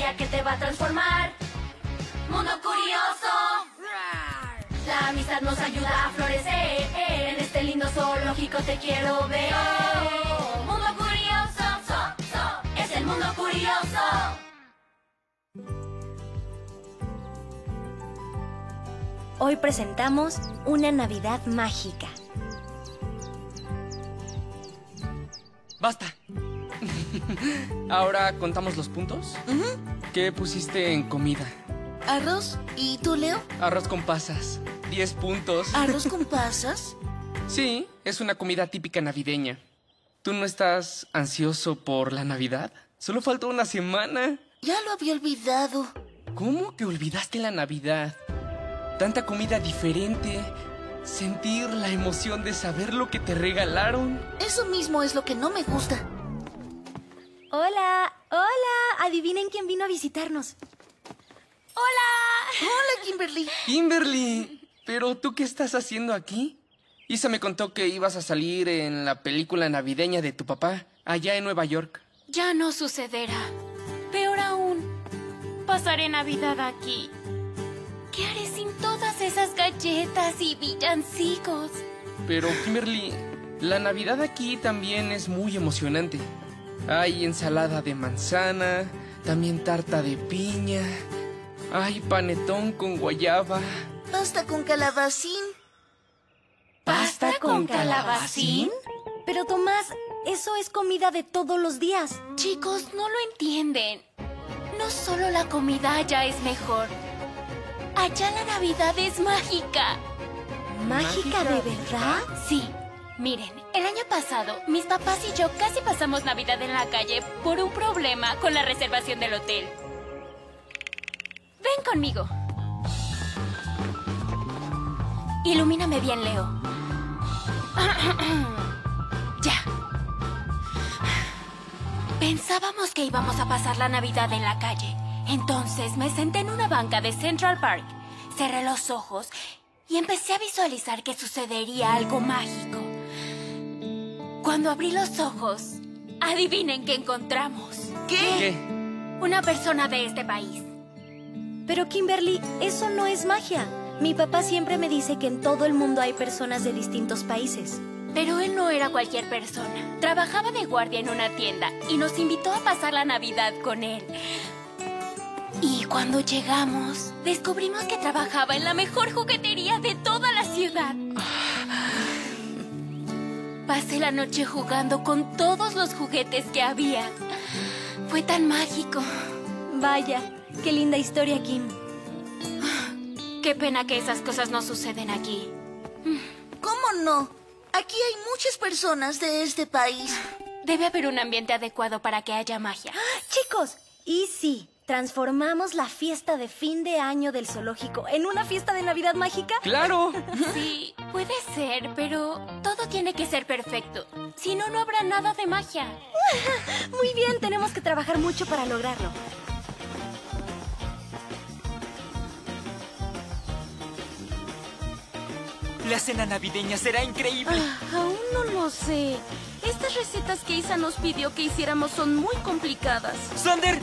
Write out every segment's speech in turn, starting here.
idea que te va a transformar. Mundo curioso. La amistad nos ayuda a florecer. En este lindo zoológico te quiero ver. Mundo curioso. Es el mundo curioso. Hoy presentamos una Navidad mágica. ¡Basta! Ahora contamos los puntos. ¿Qué pusiste en comida? Arroz. ¿Y tú, Leo? Arroz con pasas. 10 puntos. ¿Arroz con pasas? Sí, es una comida típica navideña. ¿Tú no estás ansioso por la Navidad? Solo falta una semana. Ya lo había olvidado. ¿Cómo que olvidaste la Navidad? Tanta comida diferente. Sentir la emoción de saber lo que te regalaron. Eso mismo es lo que no me gusta. ¡Hola! ¡Hola! Adivinen quién vino a visitarnos. ¡Hola! Hola, Kimberly. Kimberly, ¿pero tú qué estás haciendo aquí? Isa me contó que ibas a salir en la película navideña de tu papá, allá en Nueva York. Ya no sucederá. Peor aún, pasaré Navidad aquí. ¿Qué haré sin todas esas galletas y villancicos? Pero, Kimberly, la Navidad aquí también es muy emocionante. Hay ensalada de manzana, también tarta de piña, hay panetón con guayaba. Pasta con calabacín. ¿Pasta con calabacín? Pero Tomás, eso es comida de todos los días. Chicos, no lo entienden. No solo la comida allá es mejor. Allá la Navidad es mágica. ¿Mágica de verdad? Sí. Miren, el año pasado, mis papás y yo casi pasamos Navidad en la calle por un problema con la reservación del hotel. Ven conmigo. Ilumíname bien, Leo. Ya. Pensábamos que íbamos a pasar la Navidad en la calle. Entonces me senté en una banca de Central Park, cerré los ojos y empecé a visualizar que sucedería algo mágico. Cuando abrí los ojos, adivinen qué encontramos. ¿Qué? Una persona de este país. Pero Kimberly, eso no es magia. Mi papá siempre me dice que en todo el mundo hay personas de distintos países. Pero él no era cualquier persona. Trabajaba de guardia en una tienda y nos invitó a pasar la Navidad con él. Y cuando llegamos, descubrimos que trabajaba en la mejor juguetería de toda la ciudad. Pasé la noche jugando con todos los juguetes que había. Fue tan mágico. Vaya, qué linda historia, Kim. Qué pena que esas cosas no suceden aquí. ¿Cómo no? Aquí hay muchas personas de este país. Debe haber un ambiente adecuado para que haya magia. Chicos, y sí, transformamos la fiesta de fin de año del zoológico en una fiesta de Navidad mágica. ¡Claro! Sí, puede ser, pero todo tiene que ser perfecto. Si no, no habrá nada de magia. Muy bien, tenemos que trabajar mucho para lograrlo. La cena navideña será increíble. Aún no lo sé. Estas recetas que Isa nos pidió que hiciéramos son muy complicadas. ¡Sander!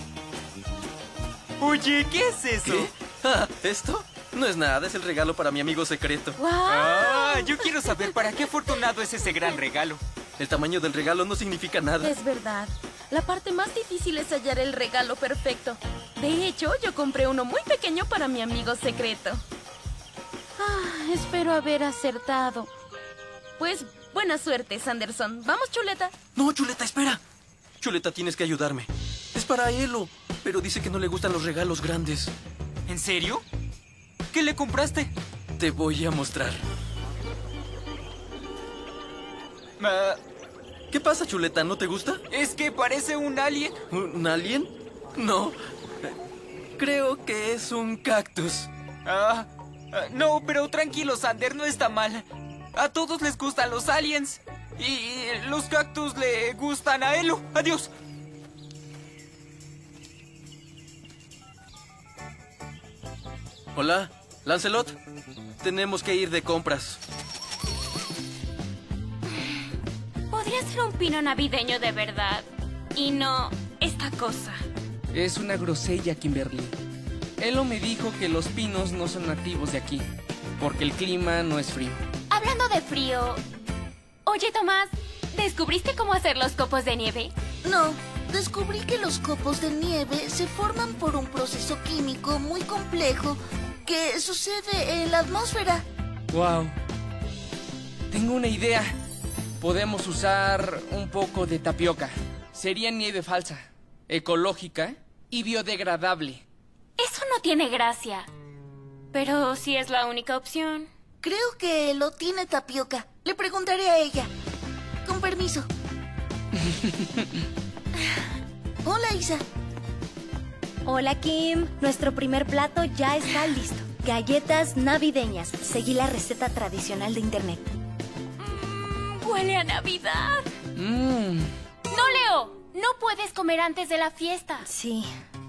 Oye, ¿qué es eso? ¿Qué? ¿Esto? No es nada, es el regalo para mi amigo secreto. Yo quiero saber para qué afortunado es ese gran regalo. El tamaño del regalo no significa nada. Es verdad. La parte más difícil es hallar el regalo perfecto. De hecho, yo compré uno muy pequeño para mi amigo secreto. Espero haber acertado. Pues, buena suerte, Sanderson. ¿Vamos, Chuleta? No, Chuleta, espera. Chuleta, tienes que ayudarme. Es para Elo, pero dice que no le gustan los regalos grandes. ¿En serio? ¿Qué le compraste? Te voy a mostrar. ¿Qué pasa, Chuleta? ¿No te gusta? Es que parece un alien. ¿Un alien? No. Creo que es un cactus. No, pero tranquilo, Sander, no está mal. A todos les gustan los aliens. Y los cactus le gustan a Elo. Adiós. Hola, Lancelot. Tenemos que ir de compras. Podría ser un pino navideño de verdad. Y no esta cosa. Es una grosella, Kimberly. Elo me dijo que los pinos no son nativos de aquí, porque el clima no es frío. Hablando de frío... Oye, Tomás, ¿descubriste cómo hacer los copos de nieve? No, descubrí que los copos de nieve se forman por un proceso químico muy complejo que sucede en la atmósfera. ¡Wow! Tengo una idea. Podemos usar un poco de tapioca. Sería nieve falsa, ecológica y biodegradable. Eso no tiene gracia. Pero sí es la única opción. Creo que lo tiene tapioca. Le preguntaré a ella. Con permiso. Hola, Isa. Hola, Kim. Nuestro primer plato ya está listo. Galletas navideñas. Seguí la receta tradicional de internet. Huele a Navidad. No, Leo. No puedes comer antes de la fiesta. Sí.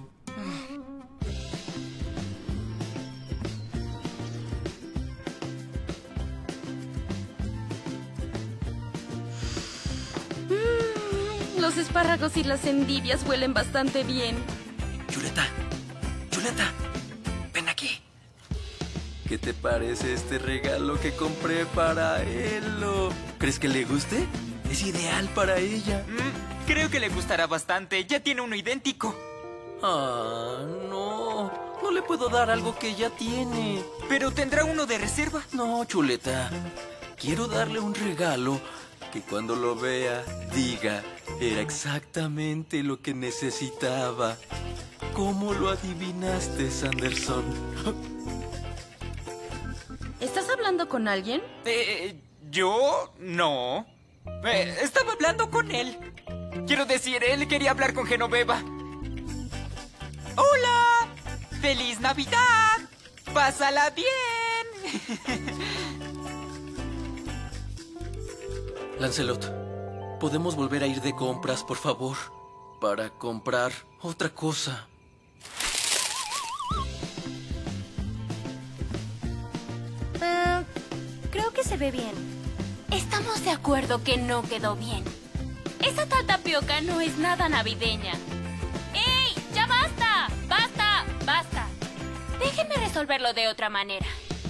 Los espárragos y las endivias huelen bastante bien. Chuleta, Chuleta, ven aquí. ¿Qué te parece este regalo que compré para Elo? ¿Crees que le guste? Es ideal para ella. Creo que le gustará bastante. Ya tiene uno idéntico. Ah, no. No le puedo dar algo que ya tiene. Pero tendrá uno de reserva. No, Chuleta. Quiero darle un regalo que cuando lo vea diga, era exactamente lo que necesitaba. ¿Cómo lo adivinaste, Sanderson? ¿Estás hablando con alguien? ¿Yo? No. Estaba hablando con él. Quiero decir, él quería hablar con Genoveva. ¡Hola! ¡Feliz Navidad! ¡Pásala bien! Lancelot, ¿podemos volver a ir de compras, por favor? Para comprar otra cosa. Creo que se ve bien. Estamos de acuerdo que no quedó bien. Esa tal tapioca no es nada navideña. ¡Ey! ¡Ya basta! ¡Basta! ¡Basta! Déjenme resolverlo de otra manera.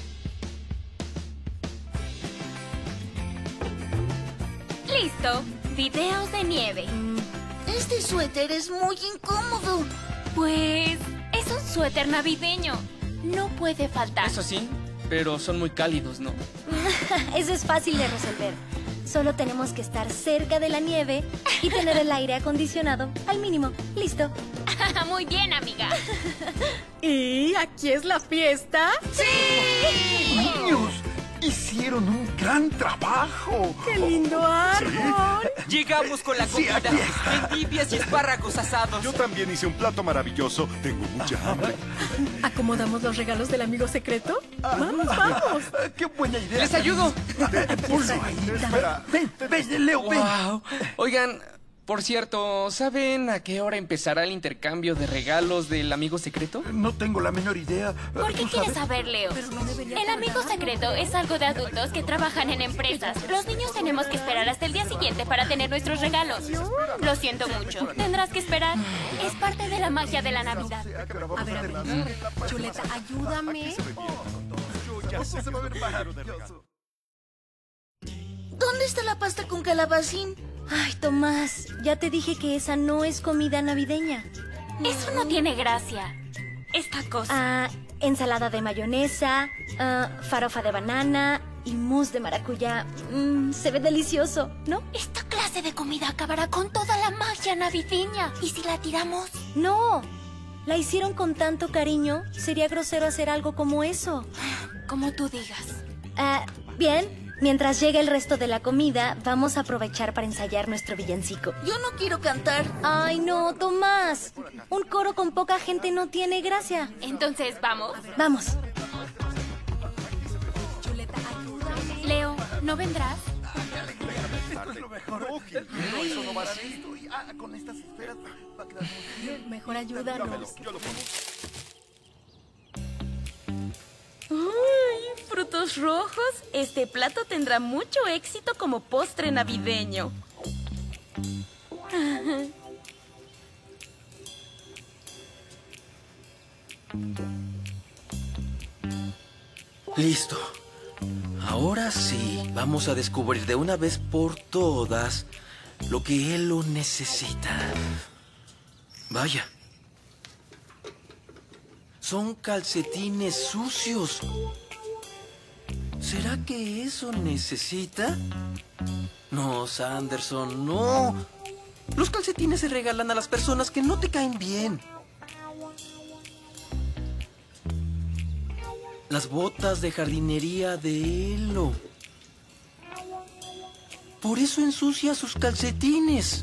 Listo. Videos de nieve. Este suéter es muy incómodo. Pues es un suéter navideño. No puede faltar. Eso sí, pero son muy cálidos, ¿no? Eso es fácil de resolver. Solo tenemos que estar cerca de la nieve y tener el aire acondicionado al mínimo. Listo. Muy bien, amiga. ¿Y aquí es la fiesta? ¡Niños! Hicieron un gran trabajo. ¡Qué lindo árbol! Llegamos con la Sí, comida. aquí está. Endivias y espárragos asados. Yo también hice un plato maravilloso. Tengo mucha hambre. ¿Acomodamos los regalos del amigo secreto? ¡Vamos, vamos! ¡Qué buena idea! ¡Les ayudo! Ponlo ahí. Espera. Ven, Leo, ven. ¡Wow! Oigan, por cierto, ¿saben a qué hora empezará el intercambio de regalos del amigo secreto? No tengo la menor idea. ¿Por qué ¿Tú quieres sabes? saber, Leo? El amigo secreto es algo de adultos que trabajan en empresas. Los niños tenemos que esperar hasta el día siguiente para tener nuestros regalos. Lo siento mucho. Tendrás que esperar. Es parte de la magia de la Navidad. A ver. Chuleta, ayúdame. Ya se va a ver maravilloso. ¿Dónde está la pasta con calabacín? Ay, Tomás, ya te dije que esa no es comida navideña. Eso no tiene gracia. Esta cosa. Ensalada de mayonesa, farofa de banana y mousse de maracuyá. Se ve delicioso, ¿no? Esta clase de comida acabará con toda la magia navideña. ¿Y si la tiramos? No, la hicieron con tanto cariño. Sería grosero hacer algo como eso. Como tú digas. Bien, mientras llega el resto de la comida, vamos a aprovechar para ensayar nuestro villancico. Yo no quiero cantar. Ay, no, Tomás. Un coro con poca gente no tiene gracia. Entonces, ¿vamos? Vamos. Leo, ¿no vendrás? Esto es lo mejor. No, eso no va a ser esto. Con estas esferas va a quedar muy bien. Mejor ayúdanos. Yo lo pongo. ¡Ay, frutos rojos! Este plato tendrá mucho éxito como postre navideño. Listo. Ahora sí, vamos a descubrir de una vez por todas lo que él lo necesita. Vaya. Son calcetines sucios. ¿Será que eso necesita? No, Sanderson, no. Los calcetines se regalan a las personas que no te caen bien. Las botas de jardinería de Elo. Por eso ensucia sus calcetines.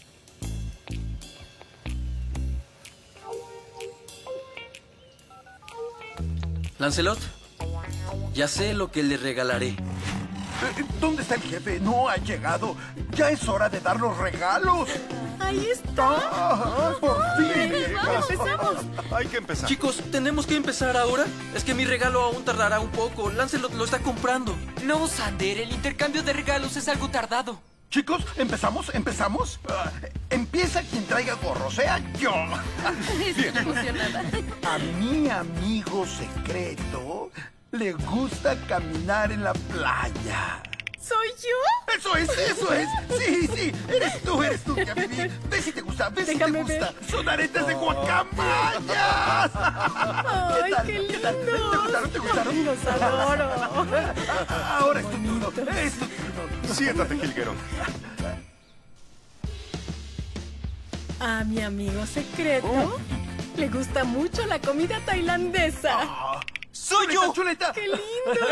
Lancelot, ya sé lo que le regalaré. ¿Dónde está el jefe? No ha llegado. Ya es hora de dar los regalos. Ahí está. ¡Por fin! Vamos, empezamos. Hay que empezar. Chicos, ¿tenemos que empezar ahora? Es que mi regalo aún tardará un poco. Lancelot lo está comprando. No, Sander, el intercambio de regalos es algo tardado. Chicos, ¿empezamos? Empieza quien traiga gorro, sea yo. Estoy emocionada. A mi amigo secreto le gusta caminar en la playa. ¿Soy yo? ¡Eso es! Sí, eres tú, ya viví. Ve si te gusta, Déjame si te gusta. ver. Son aretes de guacamayas. ¡Ay, qué lindo! ¿Qué tal? ¿Te gustaron? Los adoro. Ahora es tu turno, Siéntate, jilguero. A mi amigo secreto le gusta mucho la comida tailandesa. ¡Soy yo! ¡Chuleta! ¡Qué lindo!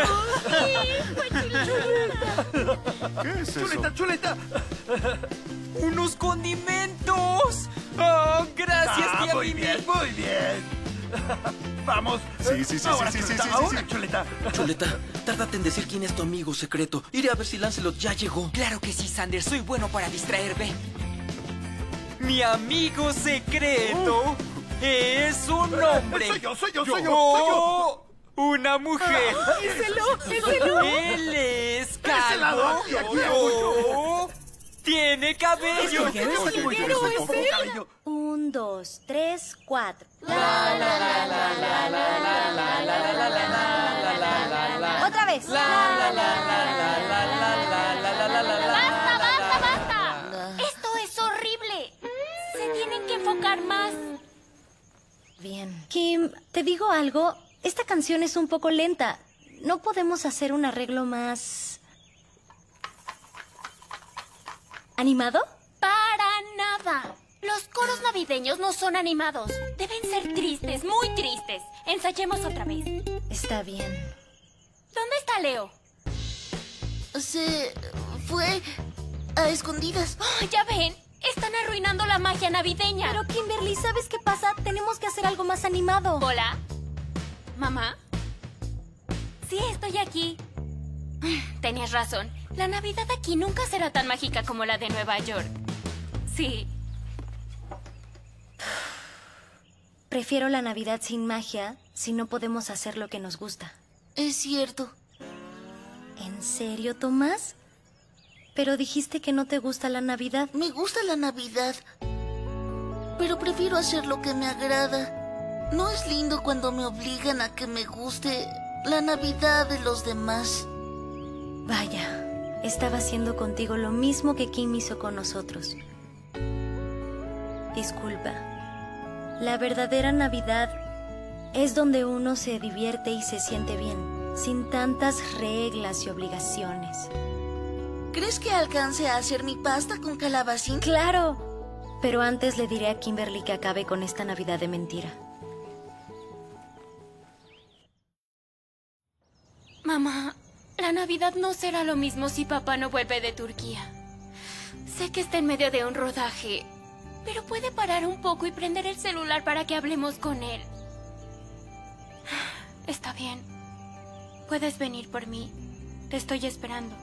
¿Qué es eso? ¡Chuleta! ¡Unos condimentos! ¡Oh, gracias, tía Muy Mimi! bien. Vamos. Sí. Ahora, Chuleta. Chuleta, tárdate en decir quién es tu amigo secreto. Iré a ver si Lancelot ya llegó. Claro que sí, Sander, soy bueno para distraerme. Mi amigo secreto es un hombre. Soy yo. ¡Oh! Una mujer. ¡Éselo! Él es ese lado, calvo. aquí, ¡Oh! Tiene cabello. ¿Es él? 1, 2, 3, 4. Otra vez. ¡Basta! Esto es horrible. Se tienen que enfocar más. Bien. Kim, ¿te digo algo? Esta canción es un poco lenta. ¿No podemos hacer un arreglo más animado? Para nada. Los coros navideños no son animados. Deben ser tristes, muy tristes. Ensayemos otra vez. Está bien. ¿Dónde está Leo? Se fue a escondidas. Oh, ya ven, están arruinando la magia navideña. Pero Kimberly, ¿sabes qué pasa? Tenemos que hacer algo más animado. Hola. ¿Mamá? Sí, estoy aquí. Tenías razón. La Navidad aquí nunca será tan mágica como la de Nueva York. Sí. Prefiero la Navidad sin magia si no podemos hacer lo que nos gusta. Es cierto. ¿En serio, Tomás? Pero dijiste que no te gusta la Navidad. Me gusta la Navidad, pero prefiero hacer lo que me agrada. No es lindo cuando me obligan a que me guste la Navidad de los demás. Vaya, estaba haciendo contigo lo mismo que Kim hizo con nosotros. Disculpa. La verdadera Navidad es donde uno se divierte y se siente bien, sin tantas reglas y obligaciones. ¿Crees que alcance a hacer mi pasta con calabacín? ¡Claro! Pero antes le diré a Kimberly que acabe con esta Navidad de mentira. Mamá, la Navidad no será lo mismo si papá no vuelve de Turquía. Sé que está en medio de un rodaje, pero puede parar un poco y prender el celular para que hablemos con él. Está bien. Puedes venir por mí. Te estoy esperando.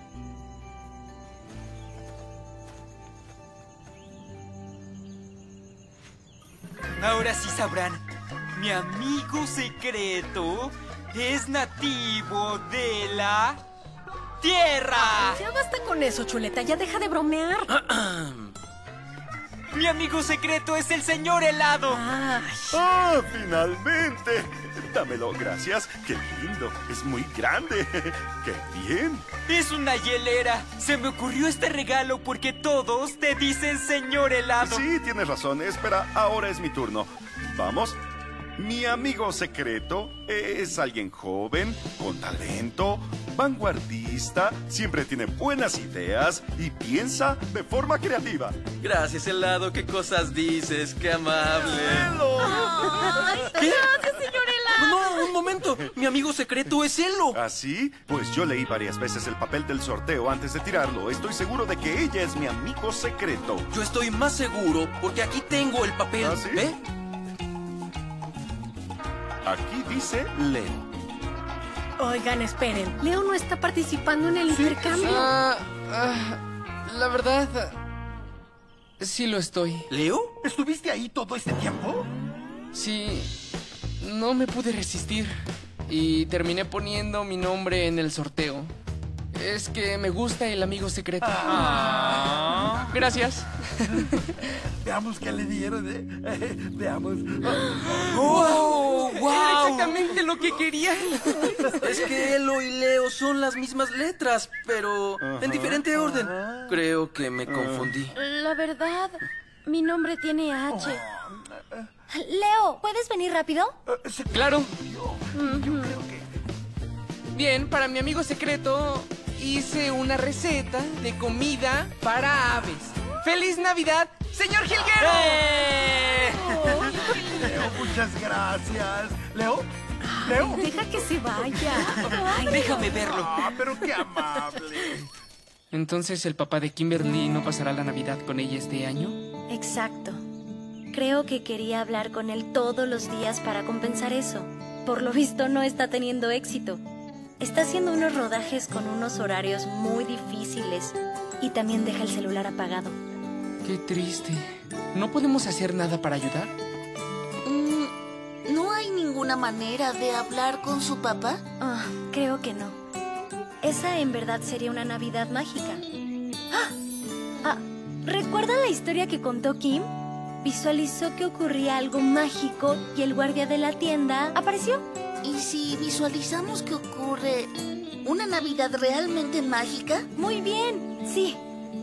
Ahora sí sabrán. Mi amigo secreto es nativo de la Tierra. Ya basta con eso, Chuleta. Ya deja de bromear. Mi amigo secreto es el señor helado. ¡Ah, finalmente! Dámelo, gracias. ¡Qué lindo! Es muy grande. ¡Qué bien! Es una hielera. Se me ocurrió este regalo porque todos te dicen señor helado. Sí, tienes razón. Espera, ahora es mi turno. Vamos. Mi amigo secreto es alguien joven, con talento, vanguardista, siempre tiene buenas ideas y piensa de forma creativa. Gracias, helado. ¿Qué cosas dices? ¡Qué amable! Gracias, señor helado. No, un momento. Mi amigo secreto es Elo. ¿Así? Pues yo leí varias veces el papel del sorteo antes de tirarlo. Estoy seguro de que ella es mi amigo secreto. Yo estoy más seguro porque aquí tengo el papel. ¿Ah, sí? ¿Ve? Aquí dice Leo. Oigan, esperen. Leo no está participando en el intercambio. La verdad, sí lo estoy. ¿Leo? ¿Estuviste ahí todo este tiempo? Sí, no me pude resistir y terminé poniendo mi nombre en el sorteo. Es que me gusta el amigo secreto. Gracias. Veamos qué le dieron. Veamos. ¡Oh! ¡Wow! Exactamente lo que quería. Es que Elo y Leo son las mismas letras, pero en diferente orden. Creo que me confundí. La verdad, mi nombre tiene H. Leo, ¿puedes venir rápido? Claro. Bien, para mi amigo secreto hice una receta de comida para aves. ¡Feliz Navidad, señor Jilguero! Leo, muchas gracias. ¿Leo? ¿Leo? Deja que se vaya. Déjame verlo. Pero qué amable. Entonces, ¿el papá de Kimberly no pasará la Navidad con ella este año? Exacto. Creo que quería hablar con él todos los días para compensar eso. Por lo visto no está teniendo éxito. Está haciendo unos rodajes con unos horarios muy difíciles y también deja el celular apagado. Qué triste. ¿No podemos hacer nada para ayudar? ¿No hay ninguna manera de hablar con su papá? Creo que no. Esa en verdad sería una Navidad mágica. ¿Recuerda la historia que contó Kim? Visualizó que ocurría algo mágico y el guardia de la tienda apareció. ¿Y si visualizamos que ocurre una Navidad realmente mágica? Muy bien, sí.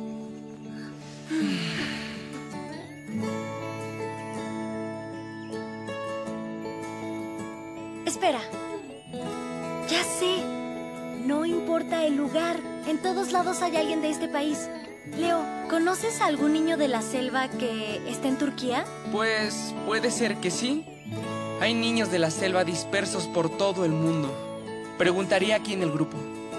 Espera. Ya sé. No importa el lugar. En todos lados hay alguien de este país. Leo, ¿conoces a algún niño de la selva que está en Turquía? Pues puede ser que sí. Hay niños de la selva dispersos por todo el mundo. Preguntaría aquí en el grupo.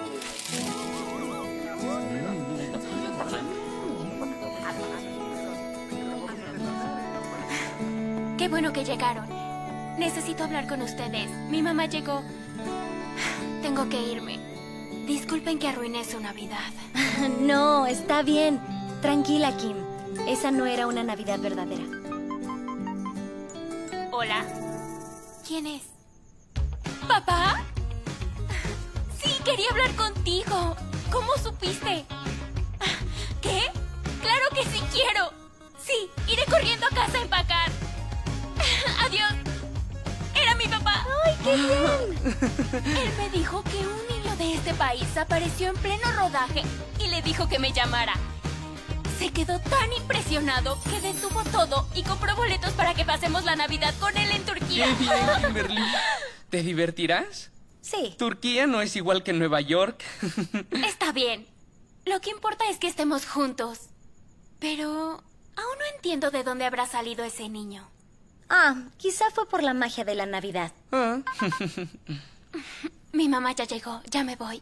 Qué bueno que llegaron. Necesito hablar con ustedes. Mi mamá llegó. Tengo que irme. Disculpen que arruiné su Navidad. No, está bien. Tranquila, Kim. Esa no era una Navidad verdadera. Hola. ¿Quién es? ¿Papá? Sí, quería hablar contigo. ¿Cómo supiste? ¿Qué? ¡Claro que sí quiero! Sí, iré corriendo a casa a empacar. Adiós. Era mi papá. ¡Ay, qué bien! Él me dijo que un niño de este país apareció en pleno rodaje y le dijo que me llamara. Se quedó tan impresionado que detuvo todo y compró boletos para que pasemos la Navidad con él en Turquía. ¡Qué bien, Kimberly! ¿Te divertirás? Sí. Turquía no es igual que Nueva York. Está bien. Lo que importa es que estemos juntos. Pero aún no entiendo de dónde habrá salido ese niño. Quizá fue por la magia de la Navidad. Mi mamá ya llegó, ya me voy.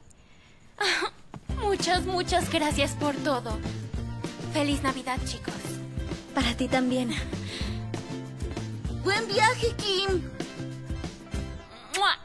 Muchas gracias por todo. Feliz Navidad, chicos. Para ti también. ¡Buen viaje, Kim! ¡Mua!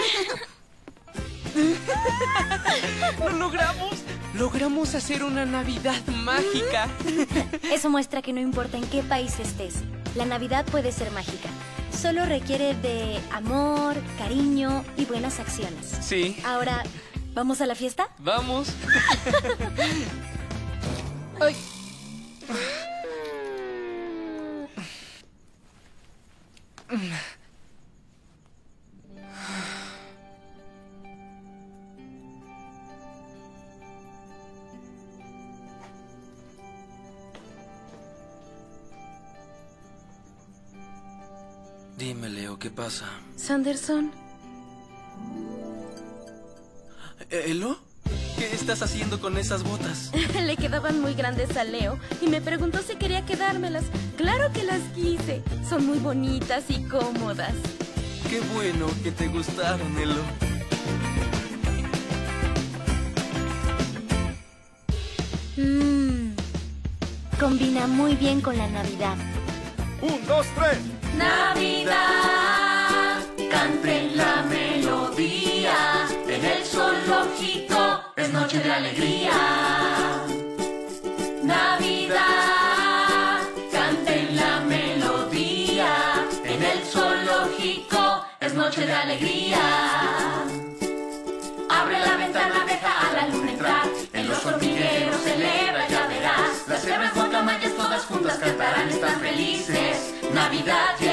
¡Lo logramos! Logramos hacer una Navidad mágica. Eso muestra que no importa en qué país estés, la Navidad puede ser mágica. Solo requiere de amor, cariño y buenas acciones. Sí. Ahora, ¿vamos a la fiesta? ¡Vamos! Ay. Dime, Leo, ¿qué pasa? Sanderson, ¿Elo? ¿Qué estás haciendo con esas botas? le quedaban muy grandes a Leo y me preguntó si quería quedármelas. ¡Claro que las quise! Son muy bonitas y cómodas. Qué bueno que te gustaron, Elo. Combina muy bien con la Navidad. 1, 2, 3. Navidad, canten la melodía. En el zoológico es noche de alegría. Navidad, canten la melodía. En el zoológico es noche de alegría. Abre la ventana, deja a la luna entrar. En los hormigueros celebra, ya verás. Las cebras guacamayas todas juntas cantarán, están felices. Navidad ya